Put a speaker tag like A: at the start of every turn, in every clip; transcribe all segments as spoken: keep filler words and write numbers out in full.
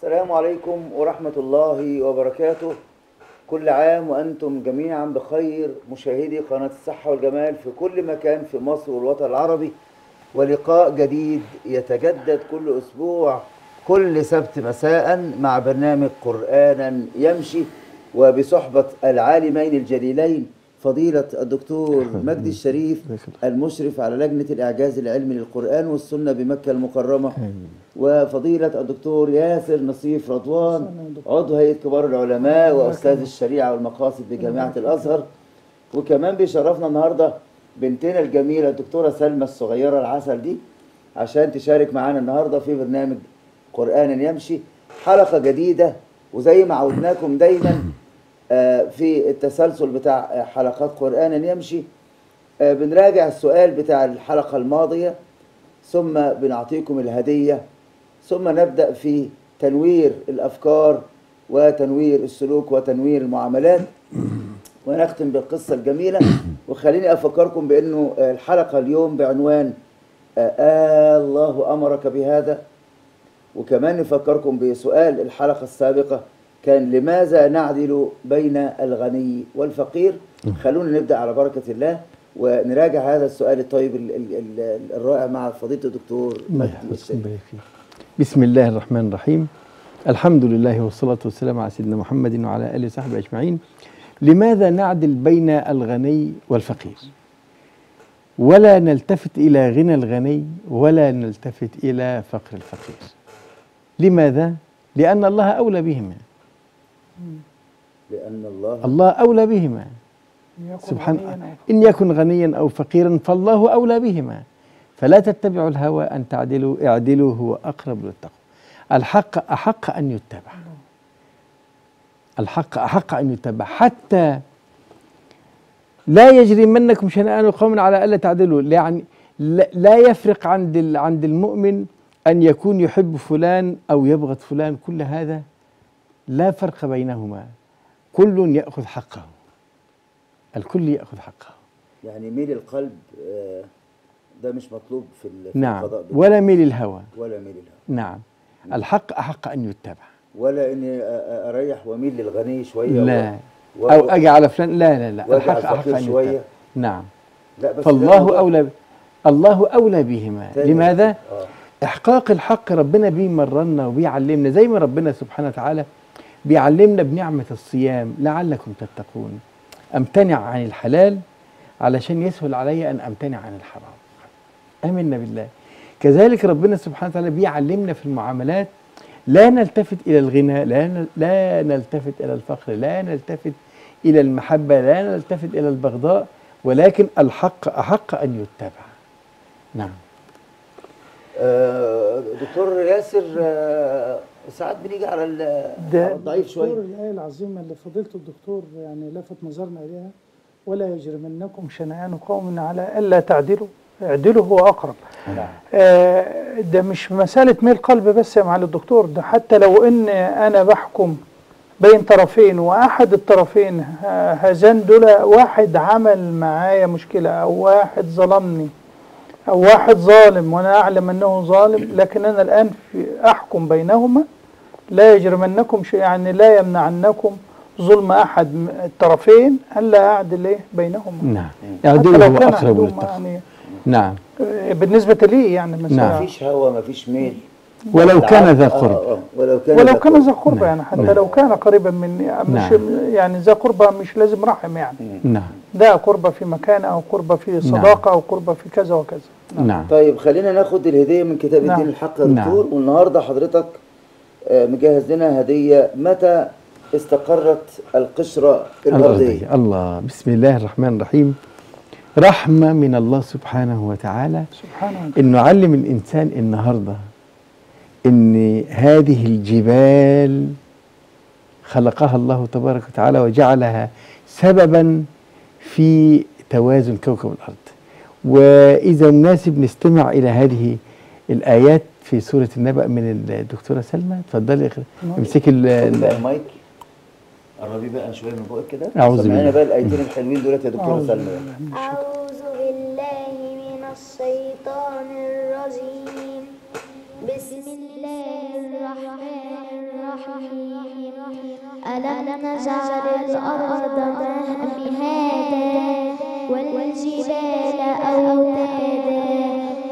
A: السلام عليكم ورحمة الله وبركاته. كل عام وأنتم جميعا بخير، مشاهدي قناة الصحة والجمال في كل مكان في مصر والوطن العربي، ولقاء جديد يتجدد كل أسبوع كل سبت مساء مع برنامج قرآنا يمشي، وبصحبة العالمين الجليلين فضيلة الدكتور مجدي الشريف المشرف على لجنة الإعجاز العلمي للقرآن والسنة بمكة المكرمة، وفضيلة الدكتور ياسر نصيف رضوان عضو هيئة كبار العلماء وأستاذ الشريعة والمقاصد بجامعة الأزهر. وكمان بيشرفنا النهاردة بنتنا الجميلة الدكتورة سلمى الصغيرة العسل دي عشان تشارك معانا النهاردة في برنامج قرآنا يمشي، حلقة جديدة. وزي ما عودناكم دايما في التسلسل بتاع حلقات قرآنا يمشي، بنراجع السؤال بتاع الحلقة الماضية، ثم بنعطيكم الهدية، ثم نبدأ في تنوير الأفكار وتنوير السلوك وتنوير المعاملات، ونختم بالقصة الجميلة. وخليني أفكركم بأنه الحلقة اليوم بعنوان آه الله أمرك بهذا. وكمان نفكركم بسؤال الحلقة السابقة كان لماذا نعدل بين الغني والفقير. خلونا نبدأ على بركة الله ونراجع هذا السؤال الطيب الرائع مع فضيلة الدكتور مجدي الشريف.
B: بسم الله الرحمن الرحيم، الحمد لله والصلاة والسلام على سيدنا محمد وعلى آله وصحبه أجمعين. لماذا نعدل بين الغني والفقير ولا نلتفت إلى غنى الغني ولا نلتفت إلى فقر الفقير؟ لماذا؟ لأن الله أولى بهما.
A: لأن الله
B: الله أولى بهما سبحانه، إن يكن غنيا أو فقيرا فالله أولى بهما، فلا تتبعوا الهوى أن تعدلوا، اعدلوا هو أقرب للتقوى. الحق أحق أن يتبع، الحق أحق أن يتبع، حتى لا يجرمنكم شنآن قوم على ألا تعدلوا. يعني لا يفرق عند عند المؤمن أن يكون يحب فلان أو يبغض فلان، كل هذا لا فرق بينهما، كل يأخذ حقه، الكل يأخذ حقه.
A: يعني ميل القلب ده مش مطلوب في
B: نعم،
A: القضاء،
B: ولا ميل الهوى،
A: ولا ميل الهوى.
B: نعم، الحق أحق أن يتبع،
A: ولا إني أريح وميل للغني شوية
B: لا
A: و...
B: أو أجي على فلان، لا لا لا، الحق أحق أن
A: شوية.
B: يتبع. نعم،
A: لا بس
B: فالله أولى، الله أولى بهما. لماذا؟
A: آه.
B: إحقاق الحق ربنا بيمرنا وبيعلمنا، زي ما ربنا سبحانه وتعالى بيعلمنا بنعمة الصيام لعلكم تتقون. أمتنع عن الحلال علشان يسهل علي أن أمتنع عن الحرام. آمنا بالله. كذلك ربنا سبحانه وتعالى بيعلمنا في المعاملات لا نلتفت إلى الغنى، لا لا نلتفت إلى الفقر، لا نلتفت إلى المحبة، لا نلتفت إلى البغضاء، ولكن الحق أحق أن يتبع. نعم.
A: آه دكتور ياسر، آه ساعات بنيجي على الضعيف شوية.
C: الآية العظيمة اللي فضيلة الدكتور يعني لفت نظرنا إليها، ولا يجرمنكم شنآن قوم على ألا تعدلوا اعدلوا هو أقرب.
A: نعم.
C: آه ده مش مسألة ميل قلب بس يا معالي الدكتور، ده حتى لو إن أنا بحكم بين طرفين وأحد الطرفين هذان دول واحد عمل معايا مشكلة أو واحد ظلمني أو واحد ظالم وأنا أعلم أنه ظالم، لكن أنا الآن في أحكم بينهما، لا يجرمنكم شيء، يعني لا يمنعنكم ظلم أحد الطرفين ألا أعدل إيه بينهما.
B: نعم، اعدلوا هو أقرب للتقوى. يعني
C: نعم، بالنسبة لي يعني مثلا
B: نعم.
A: مفيش هوى، مفيش ميل،
B: ولو كان ذا قرب.
A: آه آه ولو كان
C: ولو كان ذا قرب، يعني حتى
B: نعم.
C: لو كان قريبا مني، مش
B: نعم.
C: يعني ذا قربة مش لازم رحم، يعني
B: نعم،
C: ده قربة في مكان أو قربة في صداقة. نعم. أو قربة في كذا وكذا.
B: نعم. نعم.
A: طيب خلينا ناخد الهدية من كتاب
C: نعم.
A: الدين الحق يا دكتور.
B: نعم.
A: والنهاردة حضرتك مجهز لنا هدية. متى استقرت القشرة الأرضية؟
B: الله، بسم الله الرحمن الرحيم. رحمة من الله سبحانه وتعالى
C: سبحانه
B: إنه علم الإنسان النهاردة إن هذه الجبال خلقها الله تبارك وتعالى وجعلها سببا في توازن كوكب الأرض. وإذا مناسب نستمع إلى هذه الآيات في سورة النبأ من الدكتورة سلمى. اتفضلي امسكي
A: المايك، قربي بقى شويه من بقك كده.
B: أعوذ
A: بالله بقى الآيتين الحلوين دولت يا دكتورة سلمى.
D: أعوذ بالله من الشيطان الرجيم. بسم الله الرحمن الرحيم ألم نجعل الأرض مهادا والجبال أوتادا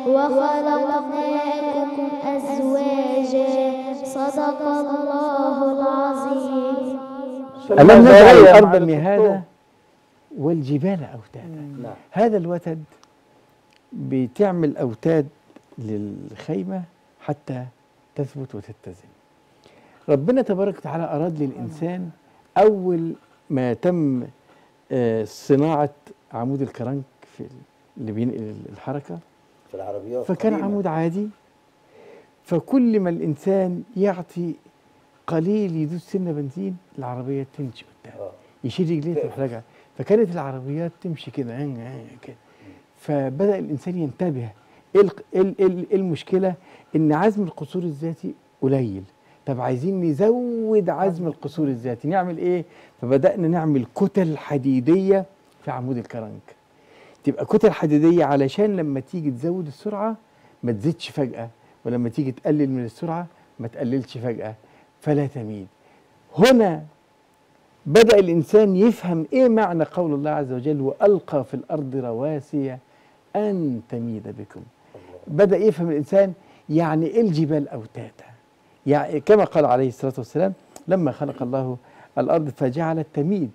D: وخلقناكم أزواجا صدق الله العظيم.
B: ألم نجعل
C: يا
B: الأرض
C: معالي
B: مهادا
C: الدكتور.
B: والجبال أوتادا.
A: نعم.
B: هذا الوتد بتعمل أوتاد للخيمة حتى تثبت وتتزن. ربنا تبارك وتعالى أراد للإنسان أول ما تم آه، صناعة عمود الكرنك في اللي بينقل الحركة،
A: في العربيات
B: فكان
A: قديماً.
B: عمود عادي، فكل ما الإنسان يعطي قليل يدوس سنة بنزين العربية تمشي قدام،
A: آه.
B: يشيل رجليه تروح راجعة، فكانت العربيات تمشي كده كده. فبدأ الإنسان ينتبه إيه الق- إيه ال- إيه ال- إيه المشكلة؟ إن عزم القصور الذاتي قليل. طب عايزين نزود عزم القصور الذاتي، نعمل إيه؟ فبدأنا نعمل كتل حديدية في عمود الكرنك. تبقى كتل حديدية علشان لما تيجي تزود السرعة ما تزيدش فجأة، ولما تيجي تقلل من السرعة ما تقللش فجأة، فلا تميد. هنا بدأ الإنسان يفهم إيه معنى قول الله عز وجل وألقى في الأرض رواسي أن تميد بكم. بدأ يفهم الإنسان يعني إيه الجبال أوتادا، يعني كما قال عليه الصلاة والسلام لما خلق الله الأرض فجعلت تميد،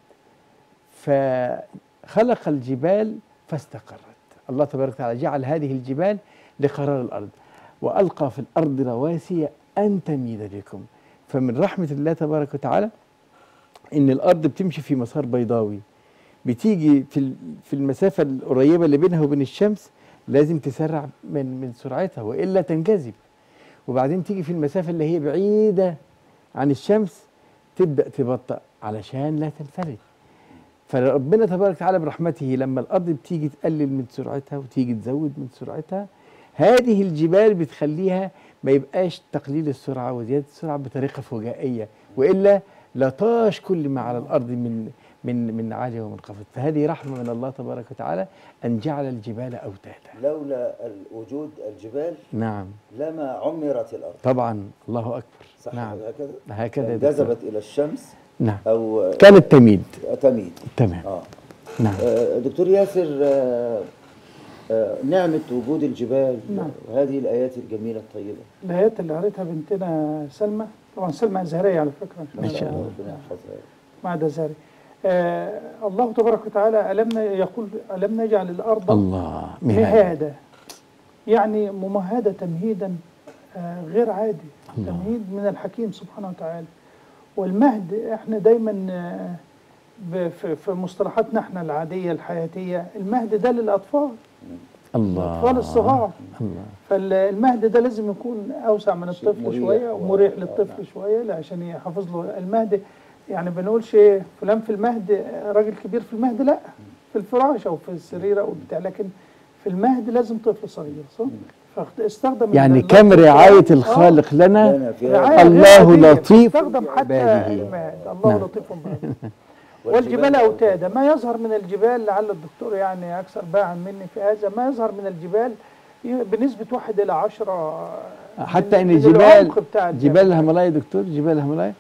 B: فخلق الجبال فاستقرت. الله تبارك وتعالى جعل هذه الجبال لقرار الأرض، وألقى في الأرض رواسي أن تميد بكم. فمن رحمة الله تبارك وتعالى إن الأرض بتمشي في مسار بيضاوي، بتيجي في ال- في المسافة القريبة اللي بينها وبين الشمس لازم تسرع من من سرعتها وإلا تنجذب، وبعدين تيجي في المسافة اللي هي بعيدة عن الشمس تبدأ تبطأ علشان لا تنفلت. فربنا تبارك وتعالى برحمته لما الأرض بتيجي تقلل من سرعتها وتيجي تزود من سرعتها، هذه الجبال بتخليها ما يبقاش تقليل السرعة وزيادة السرعة بطريقة فجائية، وإلا لطاش كل ما على الأرض من من من عالية ومنخفض. فهذه رحمة من الله تبارك وتعالى أن جعل الجبال أوتادا.
A: لولا ال- وجود الجبال
B: نعم
A: لما عمرت الأرض.
B: طبعا، الله أكبر.
A: صح
B: نعم
A: هكذا؟
B: هكذا يا دكتور.
A: انجذبت إلى الشمس
B: نعم
A: أو
B: كانت تميد.
A: تميد.
B: تمام.
A: آه.
B: نعم.
A: آه، دكتور ياسر، آه، آه، نعمة وجود الجبال
C: نعم.
A: وهذه الآيات الجميلة الطيبة.
C: الآيات اللي قريتها بنتنا سلمى، طبعا سلمى أزهرية على فكرة
B: ما شاء الله.
A: ربنا يحفظها.
C: معهد أزهري. آه الله تبارك وتعالى ألم ن- يقول ألم نجعل الأرض
B: الله مهاد.
C: مهادا، يعني ممهدة تمهيدا آه غير عادي،
B: الله.
C: تمهيد من الحكيم سبحانه وتعالى. والمهد احنا دايما آه ب- في في مصطلحاتنا احنا العادية الحياتية، المهد ده للأطفال،
B: الله.
C: الأطفال الصغار.
B: الله.
C: فالمهد ده لازم يكون أوسع من
A: شيء
C: الطفل
A: مريح
C: شوية
A: و-
C: ومريح
A: آه،
C: للطفل
A: نعم.
C: شوية عشان يحافظ له المهد. يعني بنقولش ايه فلان في المهد راجل كبير في المهد، لا، في الفراش أو في السرير أو بتاع، لكن في المهد لازم طفل صغير، صح؟ فاستخدم
B: يعني
C: اللفظ
B: كم رعاية
C: آه،
B: الخالق لنا.
A: لنا في
C: رعاية
A: هذا
B: الله
C: غير عادية.
B: لطيف
C: استخدم حتى
B: بعباده.
C: المهد، الله
B: نعم.
C: لطيف بعباده. والجبال أوتادا، ما يظهر من الجبال، لعل الدكتور يعني أكثر باعا مني في هذا، ما يظهر من الجبال ي- بنسبة واحد إلى عشرة
B: حتى
C: من-
B: ان
C: من
B: الجبال
C: العمق بتاع الجبل.
B: جبال الهيمالايا دكتور، جبال الهيمالايا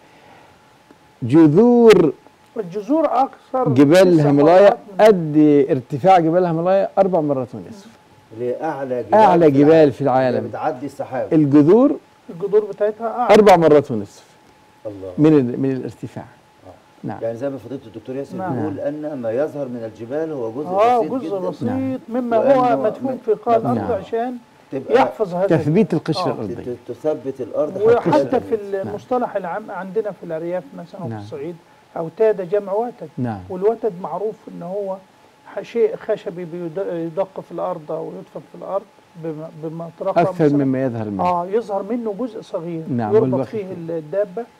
B: جذور
C: الجذور أكثر
B: جبال
C: تسع
B: الهيمالايا
C: مرات من-
B: قد ارتفاع جبال الهيمالايا أربع مرات ونصف.
A: لأعلى جبال
B: أعلى
A: في
B: جبال في
A: العالم.
B: العالم.
A: اللي بتعدي السحاب.
B: الجذور
C: الجذور بتاعتها أعلى.
B: أربع مرات ونصف
A: الله.
B: من ال- من الارتفاع.
A: آه.
B: نعم.
A: يعني زي ما فضيلة الدكتور ياسر
C: نعم.
A: بيقول أن ما يظهر من الجبال هو جزء
C: اه
A: بسيط
C: جزء
A: جدا.
C: بسيط
B: نعم.
C: مما
A: وأنه
C: هو مدفون في قاع الأرض
B: نعم.
C: عشان
A: تبقى
C: يحفظ هذا
B: تثبيت القشرة
C: آه.
B: الأرضية.
A: ت- تثبت الأرض
C: وحتى في
A: ال...
C: المصطلح العام عندنا في الأرياف مثلا أو في
B: نعم.
C: الصعيد، أوتاد جمع وتد،
B: نعم.
C: والوتد معروف إن هو ح- شيء خشبي بيد- يدق في الأرض أو يدفن في الأرض بم- بمطرقة
B: أكثر
C: مثلاً.
B: مما يظهر منه.
C: اه يظهر منه جزء صغير
B: نعم،
C: يربط
B: والبقية.
C: فيه الدابة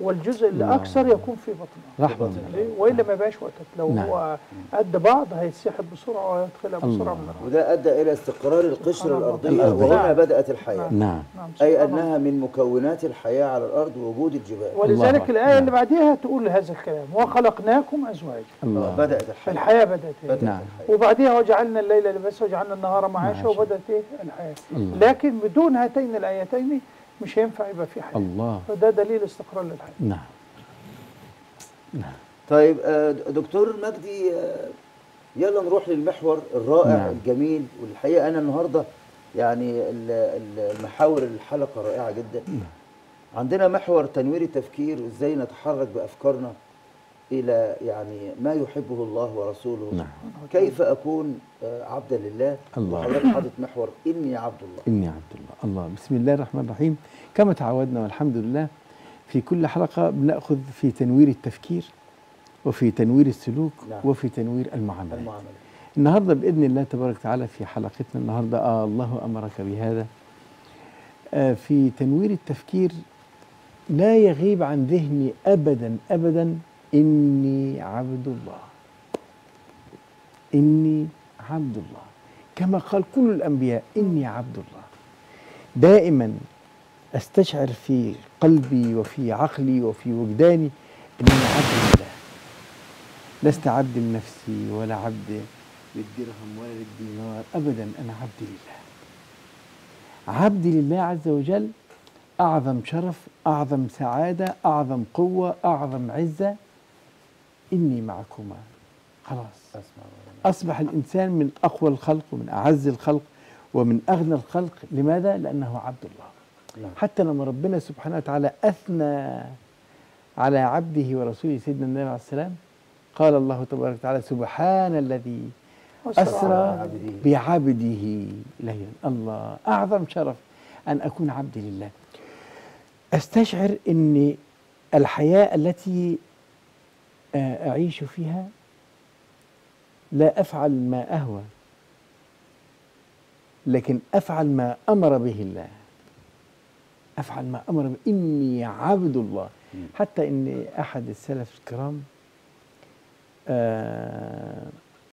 C: والجزء اللي
B: الله.
C: اكثر يكون في بطنها.
B: رحمة الله.
C: ليه؟ والا ما يبقاش وتد. لو
B: نعم.
C: هو قد بعض هيتسحب بسرعه ويدخلها بسرعه
B: الله.
C: من الرحم.
A: وده أدى إلى استقرار القشرة
C: سبحان الله.
A: الأرضية،
B: الأرضية.
A: وهنا
C: نعم.
A: بدأت الحياة.
B: نعم.
C: نعم
A: أي
C: سبحان الله.
A: أنها من مكونات الحياة على الأرض وجود الجبال.
B: الله
C: ولذلك
B: أكبر.
C: الآية
B: نعم.
C: اللي بعديها تقول هذا الكلام: وخلقناكم أزواجا.
B: الله.
A: بدأت الحياة.
C: الحياة بدأت هي.
A: بدأت
B: نعم.
A: الحياة.
C: وبعديها وجعلنا الليل لباسا وجعلنا النهار معاشا،
B: معاشا.
C: وبدأت إيه الحياة.
B: الله.
C: لكن بدون هاتين الآيتين مش هينفع يبقى في حياة.
B: الله.
C: فده دليل استقرار للحياة.
B: نعم. نعم.
A: طيب آه، دكتور مجدي، آه، يلا نروح للمحور الرائع
B: نعم.
A: الجميل. والحقيقة أنا النهاردة يعني ال- ال- المحاور الحلقة رائعة جدا. عندنا محور تنوير التفكير، وإزاي نتحرك بأفكارنا إلى يعني ما يحبه الله ورسوله.
B: نعم.
A: كيف أكون آه، عبدا لله.
B: الله.
A: وحضرتك حاطط محور إني عبد الله.
B: إني عبد الله. الله. بسم الله الرحمن الرحيم. كما تعودنا والحمد لله في كل حلقة بنأخذ في تنوير التفكير وفي تنوير السلوك
A: نعم.
B: وفي تنوير المعاملات.
A: المعاملة.
B: النهاردة بإذن الله تبارك وتعالى في حلقتنا النهاردة آه الله أمرك بهذا. آه في تنوير التفكير لا يغيب عن ذهني أبدا أبدا إني عبد الله. إني عبد الله كما قال كل الأنبياء: إني عبد الله. دائما أستشعر في قلبي وفي عقلي وفي وجداني أنني عبد لله، لست عبد لنفسي ولا عبد للدرهم ولا للدينار، أبدا أنا عبد لله. عبد لله عز وجل أعظم شرف، أعظم سعادة، أعظم قوة، أعظم عزة. إني معكما. خلاص
A: أسمع.
B: أصبح الإنسان من أقوى الخلق ومن أعز الخلق ومن أغنى الخلق. لماذا؟ لأنه عبد الله.
A: نعم.
B: حتى لما ربنا سبحانه وتعالى أثنى على عبده ورسوله سيدنا النبي عليه السلام، قال الله تبارك وتعالى: سبحان الذي أسرى بعبده ليلا. الله. أعظم شرف أن أكون عبد لله. أستشعر أن الحياة التي أعيش فيها لا أفعل ما أهوى، لكن أفعل ما أمر به الله. أفعل ما أمر به. إني عبد الله. حتى إن أحد السلف الكرام